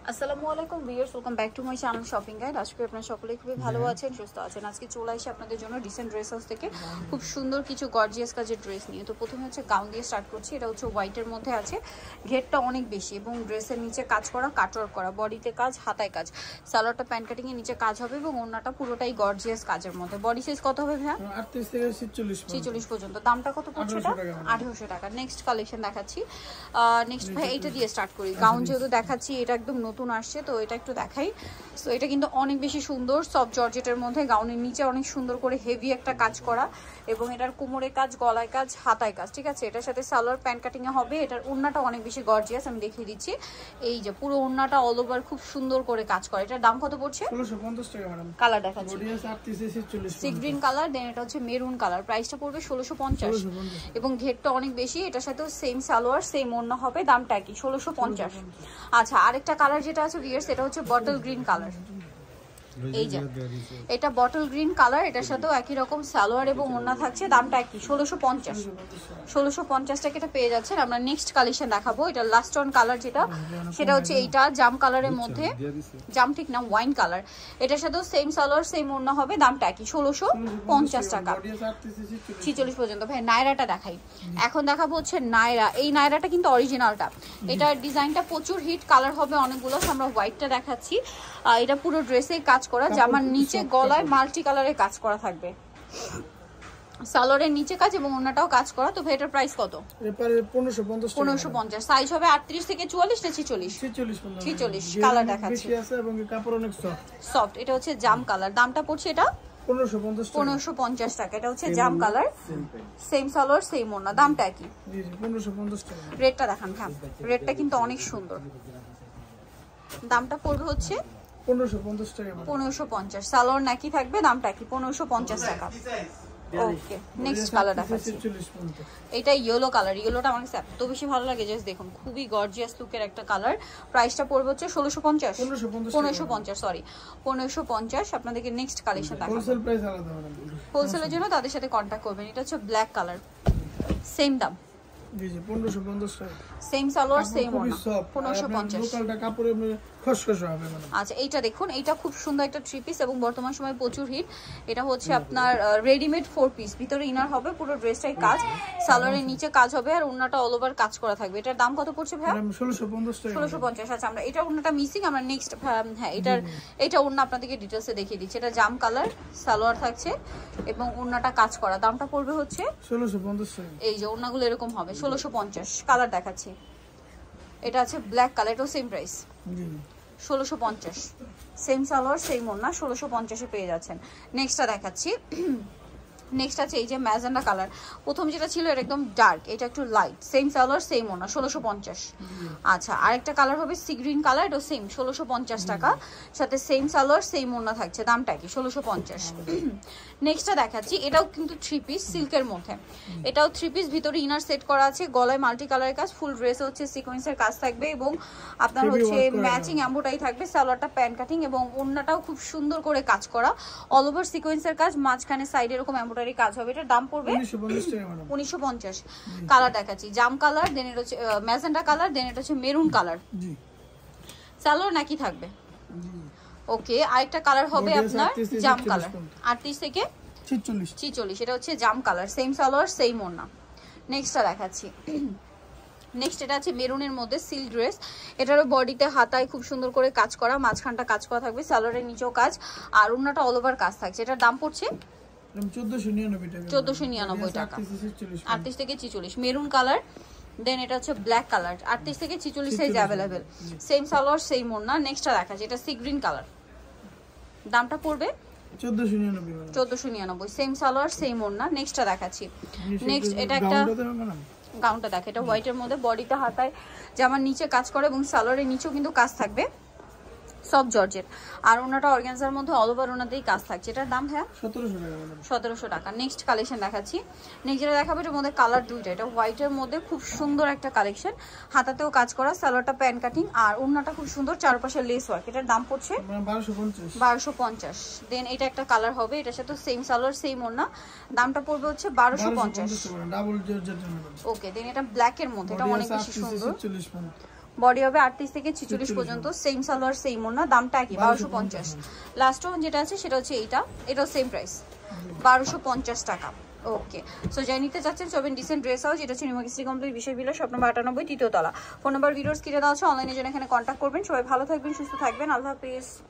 আসসালামু আলাইকুম viewers, welcome back to my channel shopping guide. আশা করি আপনারা সকলেই খুবই ভালো আছেন, সুস্থ আছেন। আজকে চলে আসি আপনাদের জন্য রিসেন্ট ড্রেস হাউস থেকে খুব সুন্দর কিছু গর্জিয়াস কাজের ড্রেস নিয়ে। তো প্রথমে হচ্ছে গাউন দিয়ে স্টার্ট করছি। এটা হচ্ছে হোয়াইটের মধ্যে আছে, ঘেরটা অনেক বেশি এবং ড্রেসের নিচে কাজ করা, কাটওয়ার্ক করা, বডিতে কাজ, হাতায় কাজ, সালোয়ারটা প্যান্ট কাটিং এর নিচে কাজ হবে এবং ওড়নাটা পুরোটাই গর্জিয়াস কাজের মধ্যে। বডি সাইজ কত হবে ভাইয়া? 38 থেকে 46 পর্যন্ত। দামটা কত পড়ছে? এটা 1800 টাকা। নেক্সট কালেকশন দেখাচ্ছি। নেক্সট ভাই এইটা দিয়ে স্টার্ট করি। গাউন যেহেতু দেখাচ্ছি, এটা একদম নতুন আসছে, তো এটা একটু দেখাই। সো এটা কিন্তু অনেক বেশি সুন্দর, সফট জর্জেটের মধ্যে, গাউনের নিচে অনেক সুন্দর করে হেভি একটা কাজ করা এবং এটার কোমরে কাজ, গলায় কাজ, হাতায় কাজ, ঠিক আছে। এটার সাথে সালোয়ার প্যান্ট কাটিং এ হবে। এটার ওড়নাটা অনেক বেশি গর্জিয়াস, আমি দেখিয়ে দিচ্ছি। এই যে পুরো ওড়নাটা অল ওভার খুব সুন্দর করে কাজ করে। এটার দাম কত পড়ছে? 1650 টাকা ম্যাডাম। কালার দেখাচ্ছি, বডি আছে 38 থেকে 46, সি গ্রিন কালার, দেন এটা হচ্ছে মেরুন কালার। প্রাইসটা পড়বে 1650 এবং ঘেরটা অনেক বেশি। এটার সাথেও সেম সালোয়ার, সেম ওড়না হবে, দামটা কি? 1650। আচ্ছা, আরেকটা কালার যেটা আছে ভিউয়ার্স, এটা হচ্ছে বটল গ্রিন কালার। এই যে এটা বটল গ্রিন কালার, এটার সাথেও একই রকম সালোয়ার এবং ওড়না থাকছে, দামটা কি? 1650 টাকা এটা পেয়ে যাচ্ছেন। আমরা নেক্সট কালেকশন দেখাবো। এটা লাস্ট অন কালার যেটা, সেটা হচ্ছে এইটা জাম কালারের মধ্যে, জাম ঠিক না, ওয়াইন কালার। এটার সাথেও সেম সালোয়ার, সেম ওড়না হবে, দামটা কি? 1650 টাকা, 46 পর্যন্ত। ভাই নায়রাটা দেখাই। এখন দেখাবো হচ্ছে নায়রা। এই নায়রাটা কিন্তু অরিজিনালটা, এটার ডিজাইনটা প্রচুর হিট, কালার হবে অনেকগুলো। আমরা হোয়াইটটা দেখাচ্ছি। এটা পুরো ড্রেসে কাজ করা, জামার নিচে গলায় মাল্টি কালারের কাজ করা থাকবে, সালোয়ারের নিচে কাজ এবং ওড়নাটাও কাজ করা। তো ভাই এটার প্রাইস কত? 1550। সাইজ হবে 38 থেকে 44 না 46? কালার দেখাচ্ছি, বেশি আছে এবং কাপড় অনেক সফট। এটা হচ্ছে জাম কালার, দামটা পড়ছে এটা 1550 টাকা। এটা হচ্ছে জাম কালার, সেম সালোয়ার, সেম ওড়না, দামটা কি? 1550 টাকা। রেডটা দেখান। হ্যাঁ, রেডটা কিন্তু অনেক সুন্দর। দামটা পড়বে হচ্ছে 1550 টাকা। 1550। সালোয়ার নাকি থাকবে, দামটা কি? 1550 টাকা। ওকে, নেক্সট কালার দেখাচ্ছি। এটা ইয়েলো কালার। ইয়েলোটা আমার কাছে এত বেশি ভালো লাগে, জাস্ট দেখুন, খুবই গর্জিয়াস লুকের একটা কালার। প্রাইসটা পড়বে হচ্ছে 1550, সরি 1550। আপনাদেরকে নেক্সট কালেকশন দেখাবো। হোলসেল প্রাইস আলাদা ম্যাডাম। হোলসেলের জন্য তাদের সাথে কন্ট্যাক্ট করবেন। এটা হচ্ছে ব্ল্যাক কালার, সেম দাম, 1550 টাকা। সেম সালোয়ার, সেম ওড়না, 1550। লোকালটা কাপড়ে খসখসে হবে মানে। আচ্ছা, এইটা দেখুন, এইটা খুব সুন্দর একটা থ্রি পিস এবং বর্তমান সময়ে প্রচুর হিট। এটা হচ্ছে আপনার রেডিমেড 4 পিস, ভিতরে ইনার হবে, পুরো ড্রেসটাই কাজ, সালোয়ারের নিচে কাজ হবে আর ওড়নাটা অল ওভার কাজ করা থাকবে। এটার দাম কত পড়ছে ভাই? 1650 টাকা। 1650। আচ্ছা, আমরা এটা ওড়নাটা মিসিং, আমরা নেক্সট, হ্যাঁ এটা ওড়না আপনাদেরকে ডিটেইলসে দেখিয়ে দিচ্ছি। এটা জাম কালার, সালোয়ার থাকছে এবং ওড়নাটা কাজ করা, দামটা পড়বে হচ্ছে 1650 টাকা। এই যে ওড়নাগুলো এরকম হবে, 1650। কালার দেখাচ্ছি, এটা আছে ব্ল্যাক কালার, এটাও same price, 1650। Same salwar, same ওড়না, 1650-এ পেয়ে যাচ্ছেন। নেক্সটটা দেখাচ্ছি। নেক্সট আছে এই যে ম্যাজেন্ডা কালার। প্রথম যেটা ছিল এটা একদম ডার্ক, এটা একটু লাইট, সেম সালোয়ার, সেম ওড়না, 1650। আচ্ছা, আরেকটা কালার হবে সি গ্রিন কালার, এটাও সেম 1650 টাকা, সাথে সেম সালোয়ার, সেম ওড়না থাকছে, দামটা কি? 1650। নেক্সটটা দেখাচ্ছি। এটাও কিন্তু 3 পিস সিল্কের মধ্যে, এটাও 3 পিস, ভিতরে ইনার সেট করা আছে, গলায় মাল্টি কালারের কাজ, ফুল ড্রেসে হচ্ছে সিকোয়েন্সের কাজ থাকবে এবং আপনার হচ্ছে ম্যাচিং এমব্রয়ডারি থাকবে, সালোয়ারটা প্যান্ট কাটিং এবং ওড়নাটাও খুব সুন্দর করে কাজ করা, অল ওভার সিকোয়েন্সের কাজ, মাঝখানে সাইডে এরকম এমব্রয়ডারি কাজ হবে। এটার দাম পড়বে 1950। কালার দেখাচ্ছি, জাম কালার, দেন এটা হচ্ছে ম্যাজেন্ডা কালার, দেন এটা হচ্ছে মেরুন কালার। সালোয়ার নাকি থাকবে? ওকে, আরেকটা কালার হবে আপনার জাম কালার, 38 থেকে 46। এটা হচ্ছে জাম কালার, সেম সালোয়ার, সেম ওড়না। নেক্সটটা দেখাচ্ছি। নেক্সট এটা আছে মেরুনের মধ্যে সিল্ক ড্রেস। এটারও বডিতে হাতায় খুব সুন্দর করে কাজ করা, মাঝখানটা কাজ করা থাকবে, সালোয়ারের নিচেও কাজ আর ওড়নাটা অল ওভার কাজ থাকছে। এটার দাম পড়ছে 1499 টাকা, 38 থেকে 46। মেরুন কালার, দেন এটা হচ্ছে ব্ল্যাক কালার, 38 থেকে 46 size available, same salwar, same ওড়না। নেক্সটটা দেখাচ্ছি, এটা সি গ্রিন কালার, দামটা পড়বে 1499, সেম সালোয়ার, সেম ওড়না। নেক্সটটা দেখাচ্ছি। নেক্সট এটা একটা গাউনটা দেখে, এটা হোয়াইটের মধ্যে, বডিতে হাতায় জামার নিচে কাজ করে এবং সালোয়ারের নিচেও কিন্তু কাজ থাকবে, সব জর্জেট আর ওনাটা অর্গানজার মধ্যে অল ওভার ওনাতেই কাজ থাকছে। এটার দাম হ্যাঁ 1700 টাকা। নেক্সট কালেকশন দেখাচ্ছি। নেক্সট যেটা দেখাবো এটার মধ্যে কালার দুইটা, এটা হোয়াইটের মধ্যে খুব সুন্দর একটা কালেকশন, হাতাতেও কাজ করা, সালোয়ারটা প্যান্ট কাটিং আর ওনাটা খুব সুন্দর, চারপাশে লেস ওয়ার্ক। এটার দাম পড়ছে 1250। দেন এটা একটা কালার হবে, এটার সাথে সেম সালোয়ার, সেম ওনা, দামটা পড়বে হচ্ছে 1250। ওকে, দেন এটা ব্ল্যাক এর মধ্যে, এটা অনেক বেশি সুন্দর, বডি হবে 38 থেকে 46 পর্যন্ত, সেম সালোয়ার সেম ওড়না, দামটা কি 1250। লাস্ট ওয়ান যেটা আছে সেটা হচ্ছে এইটা, এটাও সেম প্রাইস 1250 টাকা। ওকে, সো যাই নিতে চাচ্ছেন চবেন ডিসেন্ট ড্রেস হাউস, যেটা হচ্ছে নিউমার্কেট কমপ্লিট বিষয় বিলা, শপ নম্বর 98, তৃতীয় তলা। ফোন নাম্বার ভিডিওস কিনে দেওয়া আছে, অনলাইনে জন্য এখানে কন্ট্যাক্ট করবেন। সবাই ভালো থাকবেন, সুস্থ থাকবেন, আল্লাহ হাফেজ।